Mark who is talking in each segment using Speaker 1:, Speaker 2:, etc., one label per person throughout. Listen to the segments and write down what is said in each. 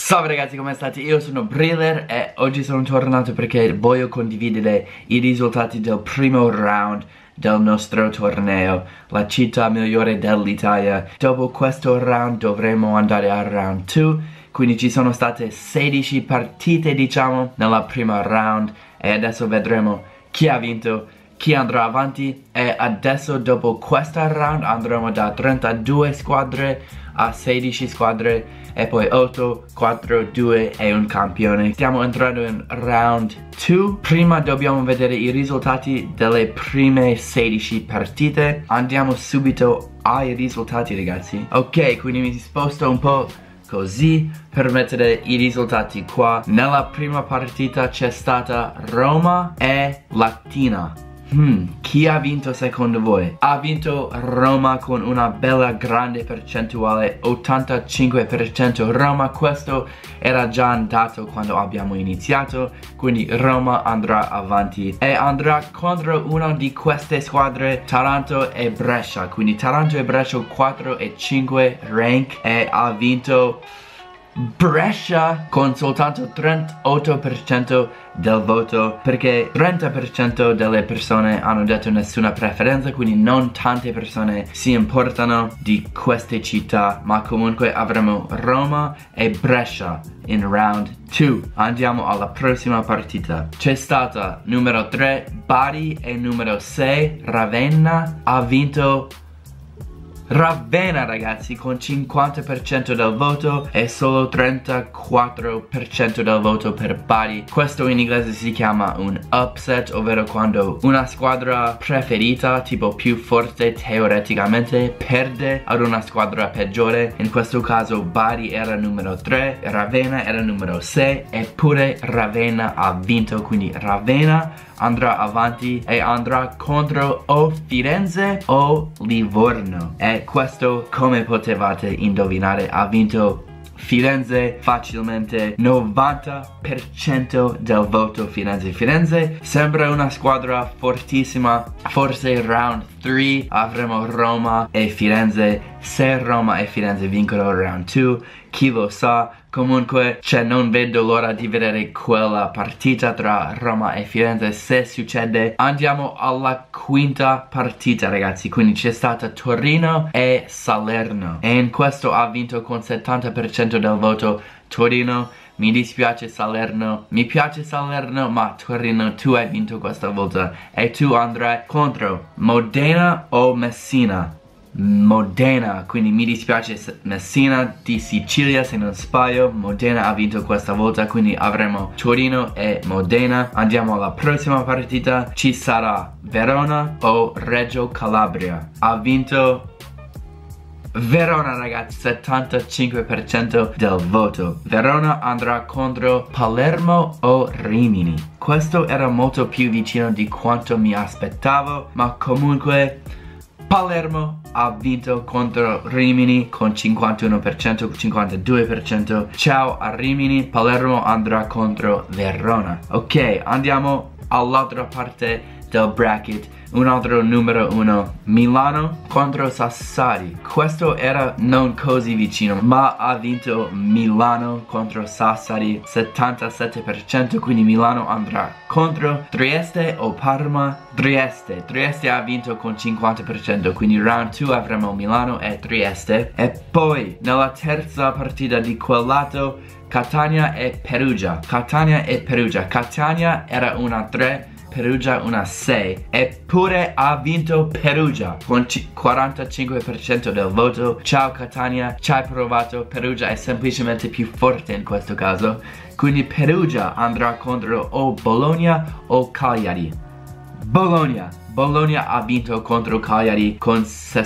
Speaker 1: Salve ragazzi, come state? Io sono Briller e oggi sono tornato perché voglio condividere i risultati del primo round del nostro torneo, la città migliore dell'Italia. Dopo questo round dovremo andare al round 2, quindi ci sono state 16 partite diciamo nella prima round e adesso vedremo chi ha vinto, chi andrà avanti. E adesso dopo questa round andremo da 32 squadre a 16 squadre e poi 8, 4, 2 e un campione. Stiamo entrando in round 2. Prima dobbiamo vedere i risultati delle prime 16 partite. Andiamo subito ai risultati ragazzi. Ok, quindi mi sposto un po' così per mettere i risultati qua. Nella prima partita c'è stata Roma e Latina. Chi ha vinto secondo voi? Ha vinto Roma con una bella grande percentuale, 85% Roma. Questo era già andato quando abbiamo iniziato, quindi Roma andrà avanti e andrà contro una di queste squadre, Taranto e Brescia. Quindi Taranto e Brescia 4 e 5 rank e ha vinto Brescia con soltanto 38% del voto, perché 30% delle persone hanno detto nessuna preferenza, quindi non tante persone si importano di queste città, ma comunque avremo Roma e Brescia in round 2. Andiamo alla prossima partita. C'è stata numero 3 Bari e numero 6 Ravenna. Ha vinto Ravenna ragazzi con 50% del voto e solo 34% del voto per Bari. Questo in inglese si chiama un upset, ovvero quando una squadra preferita, tipo più forte teoreticamente, perde ad una squadra peggiore. In questo caso Bari era numero 3, Ravenna era numero 6 eppure Ravenna ha vinto, quindi Ravenna andrà avanti e andrà contro o Firenze o Livorno. E questo, come potevate indovinare, ha vinto Firenze facilmente, 90% del voto Firenze. Firenze sembra una squadra fortissima. Forse round 3 avremo Roma e Firenze. Se Roma e Firenze vincono round 2, chi lo sa. Comunque, non vedo l'ora di vedere quella partita tra Roma e Firenze. Se succede, andiamo alla quinta partita ragazzi. Quindi c'è stata Torino e Salerno e in questo ha vinto con 70% del voto Torino. Mi dispiace Salerno, mi piace Salerno, ma Torino, tu hai vinto questa volta e tu andrai contro Modena o Messina. Modena, quindi mi dispiace Messina di Sicilia se non sbaglio. Modena ha vinto questa volta, quindi avremo Torino e Modena. Andiamo alla prossima partita. Ci sarà Verona o Reggio Calabria. Ha vinto Verona ragazzi, 75% del voto. Verona andrà contro Palermo o Rimini. Questo era molto più vicino di quanto mi aspettavo, ma comunque Palermo ha vinto contro Rimini con 51%, 52%. Ciao a Rimini. Palermo andrà contro Verona. Ok, andiamo all'altra parte del bracket. Un altro numero 1, Milano contro Sassari. Questo era non così vicino, ma ha vinto Milano contro Sassari 77%, quindi Milano andrà contro Trieste o Parma. Trieste ha vinto con 50%, quindi round 2 avremo Milano e Trieste. E poi nella terza partita di quel lato Catania e Perugia. Catania era una 3, Perugia una 6, eppure ha vinto Perugia con 45% del voto. Ciao Catania, ci hai provato. Perugia è semplicemente più forte in questo caso, quindi Perugia andrà contro o Bologna o Cagliari. Bologna ha vinto contro Cagliari con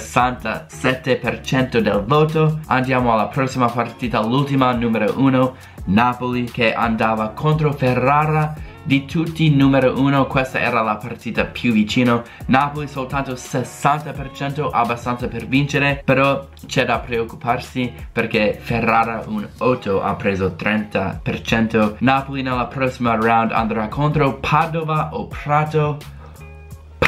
Speaker 1: 67% del voto. Andiamo alla prossima partita, l'ultima, numero 1, Napoli che andava contro Ferrara. Di tutti numero 1, questa era la partita più vicino. Napoli soltanto 60%, abbastanza per vincere, però c'è da preoccuparsi perché Ferrara un 8 ha preso 30%. Napoli nella prossima round andrà contro Padova o Prato.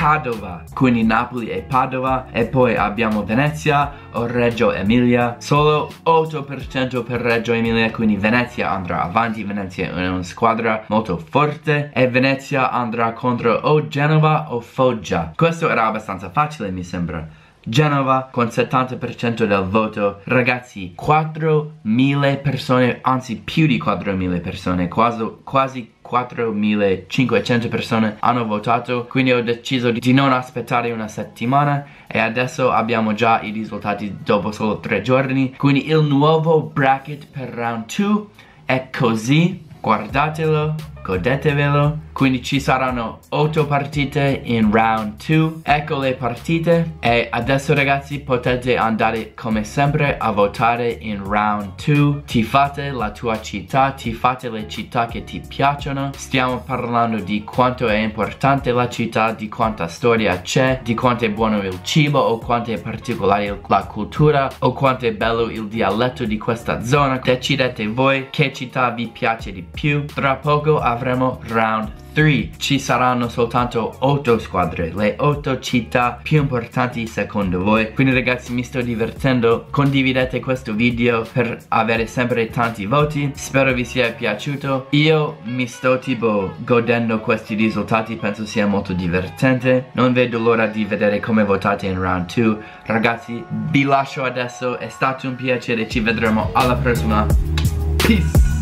Speaker 1: Padova, quindi Napoli e Padova, e poi abbiamo Venezia o Reggio Emilia. Solo 8% per Reggio Emilia, quindi Venezia andrà avanti. Venezia è una squadra molto forte e Venezia andrà contro o Genova o Foggia. Questo era abbastanza facile, mi sembra. Genova con 70% del voto. Ragazzi, 4.000 persone, anzi più di 4.000 persone, quasi 4.500 persone hanno votato, quindi ho deciso di non aspettare una settimana e adesso abbiamo già i risultati dopo solo 3 giorni. Quindi il nuovo bracket per round 2 è così, guardatelo, godetevelo. Quindi ci saranno 8 partite in round 2. Ecco le partite. E adesso ragazzi potete andare come sempre a votare in round 2. Tifate la tua città, tifate le città che ti piacciono. Stiamo parlando di quanto è importante la città, di quanta storia c'è, di quanto è buono il cibo, o quanto è particolare la cultura, o quanto è bello il dialetto di questa zona. Decidete voi che città vi piace di più. Tra poco avremo round 3. Ci saranno soltanto 8 squadre, le 8 città più importanti secondo voi. Quindi ragazzi, mi sto divertendo. Condividete questo video per avere sempre tanti voti. Spero vi sia piaciuto. Io mi sto tipo godendo questi risultati, penso sia molto divertente. Non vedo l'ora di vedere come votate in round 2. Ragazzi, vi lascio adesso, è stato un piacere, ci vedremo alla prossima. Peace!